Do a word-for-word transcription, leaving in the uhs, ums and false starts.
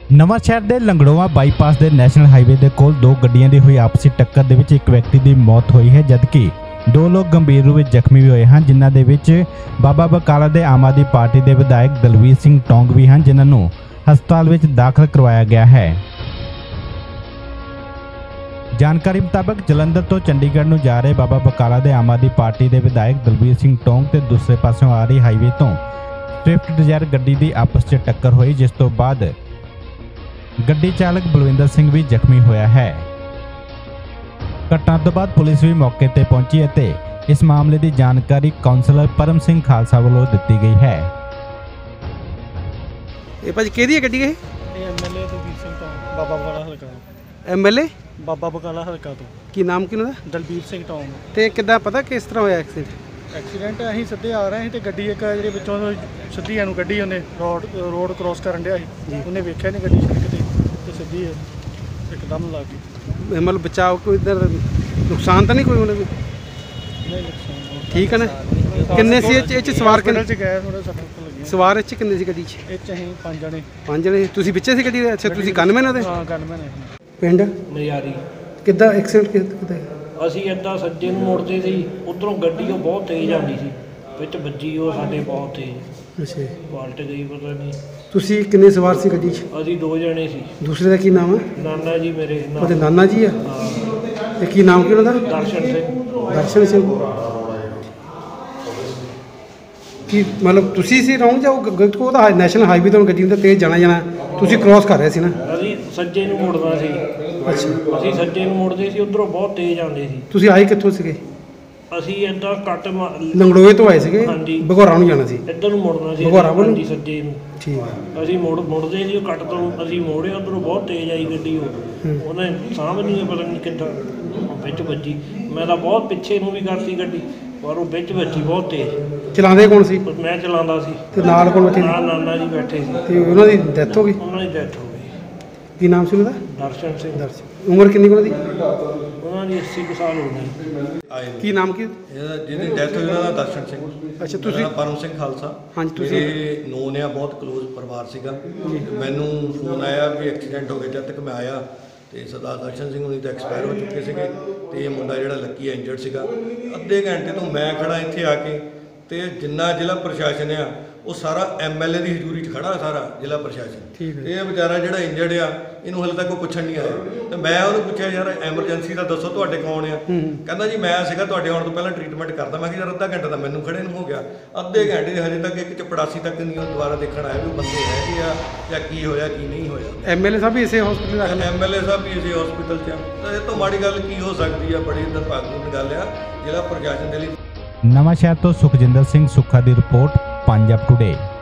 ਨਵਾਂ ਸ਼ਹਿਰ ਦੇ ਲੰਗੜੋਆ ਬਾਈਪਾਸ ਦੇ ਨੈਸ਼ਨਲ ਹਾਈਵੇ ਦੇ ਕੋਲ ਦੋ ਗੱਡੀਆਂ ਦੀ ਹੋਈ ਆਪਸੀ ਟੱਕਰ ਦੇ ਵਿੱਚ ਇੱਕ ਵਿਅਕਤੀ ਦੀ ਮੌਤ ਹੋਈ ਹੈ, ਜਦਕਿ ਦੋ ਲੋਕ ਗੰਭੀਰ रूप में ਜ਼ਖਮੀ भी ਹੋਏ ਹਨ, ਜਿਨ੍ਹਾਂ ਦੇ ਵਿੱਚ ਬਾਬਾ ਬਕਾਲਾ ਦੇ ਆਮ ਆਦਮੀ ਪਾਰਟੀ ਦੇ ਵਿਧਾਇਕ ਦਲਵੀਰ ਸਿੰਘ ਟੌਂਗ ਵੀ ਹਨ, ਜਿਨ੍ਹਾਂ ਨੂੰ ਹਸਪਤਾਲ ਵਿੱਚ ਦਾਖਲ ਕਰਵਾਇਆ ਗਿਆ है। जानकारी मुताबिक जलंधर तो चंडीगढ़ ਨੂੰ ਜਾ ਰਹੇ ਬਾਬਾ ਬਕਾਲਾ ਦੇ ਆਮ ਆਦਮੀ ਪਾਰਟੀ ਦੇ ਵਿਧਾਇਕ ਦਲਵੀਰ ਸਿੰਘ ਟੌਂਗ ਤੇ ਦੂਸਰੇ ਪਾਸੋਂ ਆ ਰਹੀ ਹਾਈਵੇ ਤੋਂ ਸਵਿਫਟ ਡਿਜ਼ਾਇਰ ਗੱਡੀ ਦੀ ਆਪਸ 'ਚ ਟੱਕਰ ਹੋਈ, ਜਿਸ ਤੋਂ ਬਾਅਦ ਗੱਡੀ ਚਾਲਕ ਬਲਵਿੰਦਰ ਸਿੰਘ ਵੀ ਜ਼ਖਮੀ ਹੋਇਆ ਹੈ। घटना तो बाद पुलिस भी मौके पर पहुंची ਅਤੇ इस मामले की जानकारी काउंसलर परम सिंह खालसा वालों दी गई है। ਇਹ ਭਾਜੀ ਕਿਹਦੀ ਗੱਡੀ ਇਹ? ਇਹ ਐਮਐਲਏ ਦਲਬੀਰ ਸਿੰਘ ਟੌਂਗ ਬਾਬਾ ਬਕਾਲਾ ਹਲਕਾ ਤੋਂ। ਐਮਐਲਏ ਬਾਬਾ ਬਕਾਲਾ ਹਲਕਾ ਤੋਂ। ਕੀ ਨਾਮ ਕਿਹਨਾਂ ਦਾ? ਦਲਬੀਰ ਸਿੰਘ ਟੌਂਗ। ਤੇ ਕਿੱਦਾਂ ਪਤਾ ਕਿਸ ਤਰ੍ਹਾਂ ਹੋਇਆ ਐਕਸੀਡੈਂਟ? ਐਕਸੀਡੈਂਟ ਅਸੀਂ ਸਿੱਧੇ ਆ ਰਹੇ ਸੀ ਤੇ ਗੱਡੀ ਇੱਕ ਜਿਹੜੇ ਵਿੱਚੋਂ ਸਿੱਧੀ ਨੂੰ ਗੱਡੀ ਉਹਨੇ ਰੋਡ ਰੋਡ ਕ੍ਰੋਸ ਕਰਨ ਡਿਆ ਸੀ, ਉਹਨੇ ਵੇਖਿਆ ਨਹੀਂ ਗੱਡੀ ਸੜਕ ਤੇ ਤੇ ਸਿੱਧੀ ਇੱਕਦਮ ਲੱਗ ਗਈ। ਮਤਲਬ ਬਚਾਓ ਕੋਈ ਇਧਰ ਨੁਕਸਾਨ ਤਾਂ ਨਹੀਂ ਕੋਈ ਹੋਣਾ? ਨਹੀਂ ਨੁਕਸਾਨ ਠੀਕ ਹੈ ਨਾ। ਕਿੰਨੇ ਸੀ ਇਹ 'ਚ ਸਵਾਰ? ਕਿੰਨੇ ਚ ਗਏ ਥੋੜਾ ਸੱਟ ਲੱਗੀ ਸਵਾਰ ਇਹ 'ਚ ਕਿੰਨੇ ਸੀ ਗੱਡੀ 'ਚ? ਇਹ ਚ ਅਸੀਂ ਪੰਜ ਜਣੇ। ਪੰਜ ਜਣੇ ਤੁਸੀਂ ਵਿੱਚੇ ਸੀ ਗੱਡੀ ਦੇ? ਅੱਛਾ, ਤੁਸੀਂ ਗਨਮੈਨ ਦੇ? ਹਾਂ ਗਨਮੈਨ ਹੈ। ਪਿੰਡ ਨਜ਼ਾਰੀ ਕਿੱਦਾਂ ਐਕਸੀਡੈਂਟ ਕਿੱਦਾਂ? ਅਸੀਂ ਇੱਦਾਂ ਸੱਜੇ ਨੂੰ ਮੁੜਦੇ ਸੀ, ਉਧਰੋਂ ਗੱਡੀ ਉਹ ਬਹੁਤ ਤੇਜ਼ ਆਉਂਦੀ ਸੀ, ਵਿੱਚ ਵੱਜੀ ਉਹ ਸਾਡੇ ਬਹੁਤ ਤੇਜ਼। ਅੱਛਾ, ਪਲਟ ਗਈ ਪਤਾ ਨਹੀਂ। ਤੁਸੀਂ ਕਿੰਨੇ ਸਵਾਰ ਸੀ ਗੱਡੀ 'ਚ? ਅਸੀਂ ਦੋ ਜਣੇ ਸੀ। ਦੂਸਰੇ ਦਾ ਕੀ ਨਾਮ ਹੈ? ਨਾਨਾ ਜੀ ਮੇਰੇ ਨਾਲ। ਉਹਦੇ ਨਾਨਾ ਜੀ ਆ? ਹਾਂ। ਤੇ ਕੀ ਨਾਮ ਕੀ ਉਹਨਾਂ ਦਾ? ਦਰਸ਼ਨ ਸਿੰਘ। ਦਰਸ਼ਨ ਸਿੰਘ। ਕੀ ਮਤਲਬ ਤੁਸੀਂ ਸੀ ਰੌਂਗ ਜਾਂ ਉਹ ਉਹਦਾ ਨੈਸ਼ਨਲ ਹਾਈਵੇ ਤੋਂ ਗੱਡੀ ਨੂੰ ਤੇਜ਼ ਜਾਣਾ ਜਾਣਾ ਤੁਸੀਂ ਕ੍ਰੋਸ ਕਰ ਰਹੇ ਸੀ ਨਾ? ਅਸੀਂ ਸੱਜੇ ਨੂੰ ਮੁੜਨਾ ਸੀ। ਅੱਛਾ, ਅਸੀਂ ਸੱਜੇ ਨੂੰ ਮੁੜਦੇ ਸੀ, ਉਧਰੋਂ ਬਹੁਤ ਤੇਜ਼ ਆਉਂਦੇ ਸੀ। ਤੁਸੀਂ ਆਏ ਕਿੱਥੋਂ ਸੀਗੇ? ਅਸੀਂ ਇੱਦਾਂ ਕੱਟ ਲੰਗੜੋਏ ਤੋਂ ਆਏ ਸੀਗੇ? ਹਾਂਜੀ। ਬਘੌਰਾ ਨੂੰ ਜਾਣਾ ਸੀ? ਇੱਧਰ ਨੂੰ ਮੁੜਨਾ ਸੀ ਬਘੌਰਾ ਵੱਲ? ਹਾਂਜੀ ਸੱਜੇ ਨੂੰ। ਠੀਕ ਹੈ। ਅਸੀਂ ਮੁੜ ਮੁੜਦੇ ਸੀ, ਉਹ ਕੱਟ ਤੋਂ ਅਸੀਂ ਮੋੜਿਆ, ਉਧਰੋਂ ਬਹੁਤ ਤੇਜ਼ ਆਈ ਗੱਡੀ। ਉਹ ਉਹਨੇ ਸਾਂਭ ਨਹੀਂ ਪਤਾ ਨਹੀਂ ਕਿੱਦਾਂ ਵਿੱਚ ਵੱਜੀ। ਮੈਂ ਤਾਂ ਬਹੁਤ ਪਿੱਛੇ ਨੂੰ ਵੀ ਕਰਤੀ ਗੱਡੀ, ਪਰ ਉਹ ਵਿੱਚ ਵੱਜੀ ਬਹੁਤ ਤੇਜ਼। ਚਲਾਉਂਦੇ ਕੌਣ ਸੀ? ਮੈਂ ਚਲਾਉਂਦਾ ਸੀ ਤੇ ਨਾਲ ਕੋਲ ਬੈਠੇ? ਨਾਲ ਨਾਨਾ ਜੀ ਬੈਠੇ ਸੀ। ਤੇ ਉਹਨਾਂ ਦੀ ਡੈਥ ਹੋ ਗਈ? ਉਹਨਾਂ ਦੀ ਡੈਥ ਹੋ ਗਈ। ਕੀ ਨਾਮ ਸੀ ਉਹਨਾਂ ਦਾ? ਦਰਸ਼ਨ ਸਿੰਘ। ਦਰਸ਼ਨ। ਉਮਰ ਕਿੰਨੀ ਕੁ ਉਹਨਾਂ ਦੀ? ਉਹਨਾਂ ਦੀ ਅੱਸੀ ਕੁ ਸਾਲ ਹੋ ਗਈ। ਕੀ ਨਾਮ ਕੀ? ਇਹਦਾ ਜਿਹਦੀ ਡੈਥ ਹੋਈ ਉਹਨਾਂ ਦਾ ਦਰਸ਼ਨ ਸਿੰਘ। ਅੱਛਾ, ਤੁਸੀਂ? ਪਰਮ ਸਿੰਘ ਖਾਲਸਾ। ਹਾਂਜੀ, ਤੁਸੀਂ? ਇਹ ਨੋਨ ਆ, ਬਹੁਤ ਕਲੋਜ਼ ਪਰਿਵਾਰ ਸੀਗਾ। ਮੈਨੂੰ ਫੋਨ ਆਇਆ ਵੀ ਐਕਸੀਡੈਂਟ ਹੋ ਗਿਆ। ਜਦ ਤੱਕ ਮੈਂ ਆਇਆ ਤੇ ਸਰਦਾਰ ਦਰਸ਼ਨ ਸਿੰਘ ਹੁਣੀ ਤਾਂ ਐਕਸਪਾਇਰ ਹੋ ਚੁੱਕੇ ਸੀਗੇ ਤੇ ਇਹ ਮੁੰਡਾ ਜਿਹੜਾ ਲੱਕੀ ਇੰਜਰਡ ਸੀਗਾ। ਅੱਧੇ ਘੰਟੇ ਤੋਂ ਮੈਂ ਖੜਾ ਇੱਥੇ ਆ ਕੇ, ਤੇ ਜਿੰਨਾ ਜ਼ਿਲ੍ਹਾ ਪ੍ਰਸ਼ਾਸਨ ਆ ਉਹ ਸਾਰਾ ਐਮਐਲਏ ਦੀ ਹਜ਼ੂਰੀ 'ਚ ਖੜਾ, ਸਾਰਾ ਜ਼ਿਲ੍ਹਾ ਪ੍ਰਸ਼ਾਸਨ। ਤੇ ਇਹ ਵਿਚਾਰਾ ਜਿਹੜਾ ਇੰਜਰਡ ਆ, ਇਹਨੂੰ ਹਲੇ ਤੱਕ ਕੋਈ ਪੁੱਛਣ ਨਹੀਂ ਆਇਆ। ਤੇ ਮੈਂ ਉਹਨੂੰ ਪੁੱਛਿਆ, ਯਾਰ ਐਮਰਜੈਂਸੀ ਦਾ ਦੱਸੋ ਤੁਹਾਡੇ ਕੌਣ ਆ? ਕਹਿੰਦਾ ਜੀ ਮੈਂ ਸੀਗਾ ਤੁਹਾਡੇ ਆਉਣ ਤੋਂ ਪਹਿਲਾਂ ਟ੍ਰੀਟਮੈਂਟ ਕਰਦਾ। ਮੈਂ ਕਿਹਾ ਯਾਰ ਅੱਧਾ ਘੰਟਾ ਤਾਂ ਮੈਨੂੰ ਖੜੇ ਨੂੰ ਹੋ ਗਿਆ। ਅੱਧੇ ਘੰਟੇ ਦੇ ਹਜੇ ਤੱਕ ਇੱਕ ਚਪੜਾਸੀ ਤੱਕ ਨਹੀਂ ਉਹ ਦੁਬਾਰਾ ਦੇਖਣ ਆਇਆ ਵੀ ਬੰਦੇ ਹੈਗੇ ਆ ਜਾਂ ਕੀ ਹੋਇਆ ਕੀ ਨਹੀਂ ਹੋਇਆ। ਐਮਐਲਏ ਸਾਹਿਬ ਵੀ ਇਸੇ ਹਸਪੀਟਲ ਦਾਖਲ? ਐਮਐਲਏ ਸਾਹਿਬ ਵੀ ਇਸੇ ਹਸਪੀਟਲ 'ਚ ਆ। ਤਾਂ ਇਹ ਤੋਂ ਮਾੜੀ ਗੱਲ ਕੀ ਹੋ ਸਕਦੀ ਆ? ਬੜੀ ਦੁਰਭਾਗਾਪੂਰਨ ਗੱਲ ਆ ਜ਼ਿਲ੍ਹਾ ਪ੍ਰਸ਼ਾਸਨ ਦੇ ਲਈ। ਨਵਾਂ ਸ਼ਹਿਰ ਤੋਂ ਸੁਖਜਿੰਦਰ ਸਿੰਘ ਸੁੱਖਾ ਦੀ ਰਿਪੋर्ट पंजाब टुडे।